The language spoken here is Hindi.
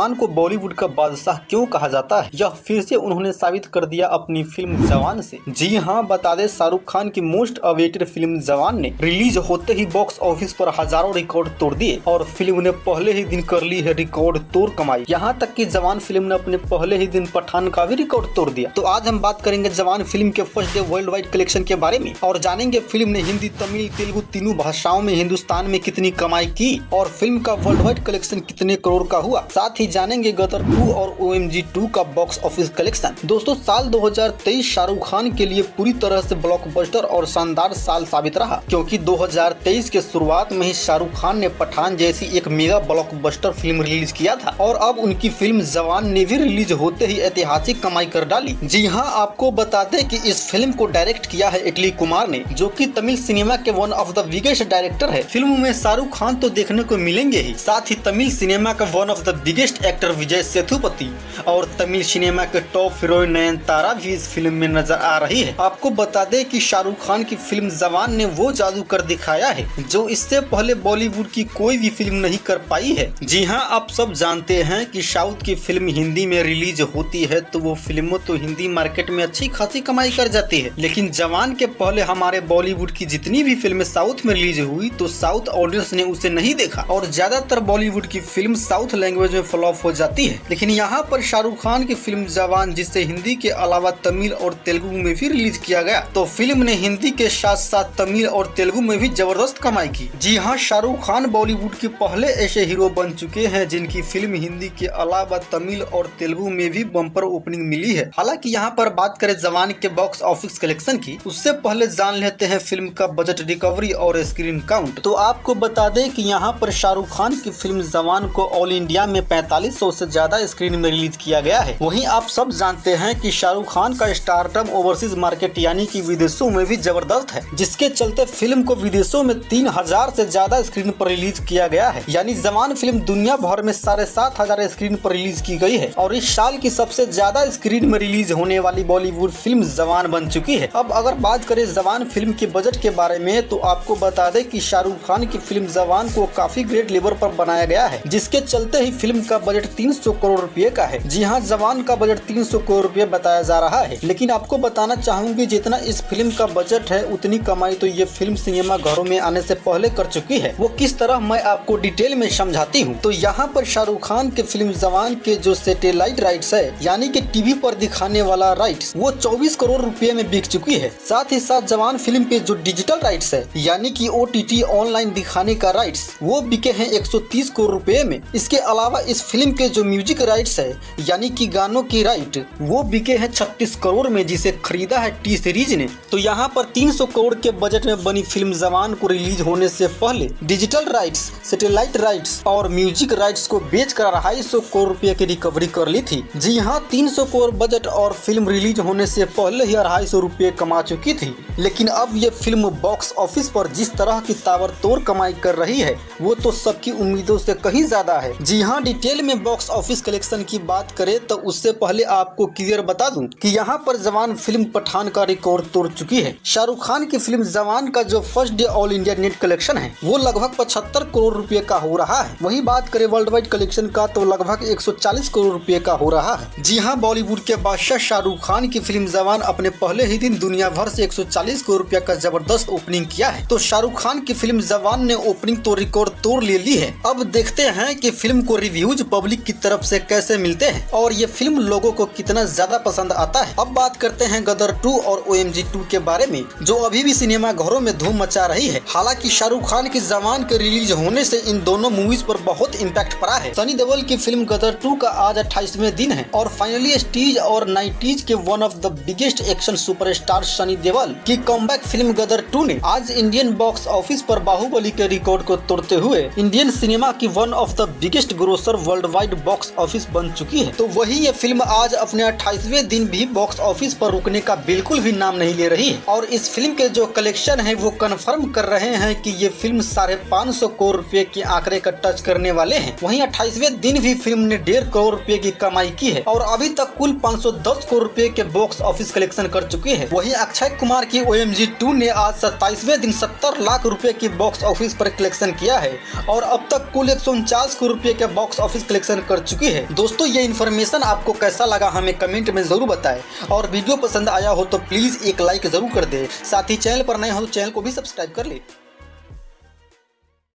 खान को बॉलीवुड का बादशाह क्यों कहा जाता है, यह फिर से उन्होंने साबित कर दिया अपनी फिल्म जवान से। जी हां, बता दें शाहरुख खान की मोस्ट अवेटेड फिल्म जवान ने रिलीज होते ही बॉक्स ऑफिस पर हजारों रिकॉर्ड तोड़ दिए और फिल्म ने पहले ही दिन कर ली है रिकॉर्ड तोड़ कमाई। यहाँ तक कि जवान फिल्म ने अपने पहले ही दिन पठान का भी रिकॉर्ड तोड़ दिया। तो आज हम बात करेंगे जवान फिल्म के first day worldwide collection के बारे में और जानेंगे फिल्म ने हिंदी, तमिल, तेलुगु तीनों भाषाओं में हिंदुस्तान में कितनी कमाई की और फिल्म का वर्ल्ड वाइड कलेक्शन कितने करोड़ का हुआ। साथ ही जानेंगे गदर 2 और OMG 2 का बॉक्स ऑफिस कलेक्शन। दोस्तों, साल 2023 शाहरुख खान के लिए पूरी तरह से ब्लॉकबस्टर और शानदार साल साबित रहा, क्योंकि 2023 के शुरुआत में ही शाहरुख खान ने पठान जैसी एक मेगा ब्लॉकबस्टर फिल्म रिलीज किया था और अब उनकी फिल्म जवान ने भी रिलीज होते ही ऐतिहासिक कमाई कर डाली। जी हाँ, आपको बता दें कि इस फिल्म को डायरेक्ट किया है इटली कुमार ने, जो कि तमिल सिनेमा के one of the biggest director है। फिल्म में शाहरुख खान तो देखने को मिलेंगे ही, साथ ही तमिल सिनेमा का one of the biggest actor Vijay Sethupathi और तमिल सिनेमा के टॉप हीरोइन नयनतारा भी इस फिल्म में नजर आ रही है। आपको बता दें कि शाहरुख खान की फिल्म जवान ने वो जादू कर दिखाया है जो इससे पहले बॉलीवुड की कोई भी फिल्म नहीं कर पाई है। जी हाँ, आप सब जानते हैं कि साउथ की फिल्म हिंदी में रिलीज होती है तो वो फिल्मों तो हिंदी मार्केट में अच्छी खासी कमाई कर जाती है, लेकिन जवान के पहले हमारे बॉलीवुड की जितनी भी फिल्में साउथ में रिलीज हुई तो साउथ ऑडियंस ने उसे नहीं देखा और ज्यादातर बॉलीवुड की फिल्म साउथ लैंग्वेज में फ्लॉप हो जाती है। लेकिन यहाँ पर शाहरुख खान की फिल्म जवान, जिसे हिंदी के अलावा तमिल और तेलुगु में भी रिलीज किया गया, तो फिल्म ने हिंदी के साथ साथ तमिल और तेलुगु में भी जबरदस्त कमाई की। जी हाँ, शाहरुख खान बॉलीवुड के पहले ऐसे हीरो बन चुके हैं जिनकी फिल्म हिंदी के अलावा तमिल और तेलुगु में भी बम्पर ओपनिंग मिली है। हालांकि यहाँ पर बात करें जवान के बॉक्स ऑफिस कलेक्शन की, उससे पहले जान लेते हैं फिल्म का बजट, रिकवरी और स्क्रीन काउंट। तो आपको बता दें कि यहाँ पर शाहरुख खान की फिल्म जवान को ऑल इंडिया में 4500 से ज्यादा स्क्रीन में रिलीज किया गया है। वहीं आप सब जानते हैं कि शाहरुख खान का स्टारडम ओवरसीज मार्केट यानी कि विदेशों में भी जबरदस्त है, जिसके चलते फिल्म को विदेशों में 3000 से ज्यादा स्क्रीन पर रिलीज किया गया है। यानी जवान फिल्म दुनिया भर में 7500 स्क्रीन पर रिलीज की गई है और इस साल की सबसे ज्यादा स्क्रीन में रिलीज होने वाली बॉलीवुड फिल्म जवान बन चुकी है। अब अगर बात करें जवान फिल्म के बजट के बारे में, तो आपको बता दें कि शाहरुख खान की फिल्म जवान को काफी ग्रेट लेवल पर बनाया गया है, जिसके चलते ही फिल्म का बजट 300 करोड़ रुपए का है। जी हाँ, जवान का बजट 300 करोड़ रुपए बताया जा रहा है, लेकिन आपको बताना चाहूंगी जितना इस फिल्म का बजट है उतनी कमाई तो ये फिल्म सिनेमा घरों में आने से पहले कर चुकी है। वो किस तरह, मैं आपको डिटेल में समझाती हूँ। तो यहाँ पर शाहरुख खान के फिल्म जवान के जो सैटेलाइट राइट्स है, यानी कि टीवी पर दिखाने वाला राइट्स, वो 24 करोड़ रुपए में बिक चुकी है। साथ ही साथ जवान फिल्म के जो डिजिटल राइट्स है, यानी कि OTT ऑनलाइन दिखाने का राइट्स, वो बिके हैं 130 करोड़ रुपए में। इसके अलावा इस फिल्म के जो म्यूजिक राइट्स है, यानी कि गानों की राइट, वो बिके हैं 36 करोड़ में, जिसे खरीदा है टी सीरीज ने। तो यहाँ पर 300 करोड़ के बजट में बनी फिल्म जवान को रिलीज होने से पहले डिजिटल राइट्स, सैटेलाइट राइट्स और म्यूजिक राइट्स को बेचकर 250 करोड़ रुपए की रिकवरी कर ली थी। जी हाँ, 300 करोड़ बजट और फिल्म रिलीज होने से पहले ही 250 रुपए कमा चुकी थी। लेकिन अब ये फिल्म बॉक्स ऑफिस पर जिस तरह की ताबड़तोड़ कमाई कर रही है वो तो सबकी उम्मीदों से कहीं ज्यादा है। जी हाँ, डिटेल में बॉक्स ऑफिस कलेक्शन की बात करें तो उससे पहले आपको क्लियर बता दूं कि यहाँ पर जवान फिल्म पठान का रिकॉर्ड तोड़ चुकी है। शाहरुख खान की फिल्म जवान का जो first day all India net collection है वो लगभग 75 करोड़ रुपए का हो रहा है। वही बात करें वर्ल्ड वाइड कलेक्शन का तो लगभग 140 करोड़ रुपए का हो रहा है। जी हाँ, बॉलीवुड के बादशाह शाहरुख खान की फिल्म जवान अपने पहले ही दिन दुनिया भर से 140 करोड़ रुपए का जबरदस्त ओपनिंग किया है। तो शाहरुख खान की फिल्म जवान ने ओपनिंग तो रिकॉर्ड तोड़ ले ली है। अब देखते हैं कि फिल्म को रिव्यूज पब्लिक की तरफ से कैसे मिलते हैं और ये फिल्म लोगों को कितना ज्यादा पसंद आता है। अब बात करते हैं गदर 2 और OMG 2 के बारे में, जो अभी भी सिनेमा घरों में धूम मचा रही है। हालांकि शाहरुख खान की जवान के रिलीज होने से इन दोनों मूवीज पर बहुत इम्पैक्ट पड़ा है। सनी देओल की फिल्म गदर 2 का आज 28वें दिन है और फाइनली स्टीज और 90s के one of the biggest action superstar Sunny Deol की कमबैक फिल्म गदर 2 ने आज इंडियन बॉक्स ऑफिस पर बाहुबली के रिकॉर्ड को तोड़ते हुए इंडियन सिनेमा की one of the biggest grosser worldwide box office बन चुकी है। तो वही ये फिल्म आज अपने 28वें दिन भी बॉक्स ऑफिस पर रुकने का बिल्कुल भी नाम नहीं ले रही है और इस फिल्म के जो कलेक्शन है वो कंफर्म कर रहे हैं कि ये फिल्म 550 करोड़ रुपए के आंकड़े का टच करने वाले हैं। वहीं 28वें दिन भी फिल्म ने 1.5 करोड़ रुपए की कमाई की है और अभी तक कुल 510 करोड़ रुपए के बॉक्स ऑफिस कलेक्शन कर चुकी है। वहीं अक्षय कुमार की OMG 2 ने आज 27वें दिन 70 लाख रुपए की बॉक्स ऑफिस पर कलेक्शन किया है और अब तक कुल 149 करोड़ रुपए के बॉक्स ऑफिस कलेक्शन कर चुकी है। दोस्तों ये इन्फॉर्मेशन आपको कैसा लगा हमें कमेंट में जरूर बताएं और वीडियो पसंद आया हो तो प्लीज एक लाइक जरूर कर दे। साथ ही चैनल पर नए हो तो चैनल को भी सब्सक्राइब कर ले।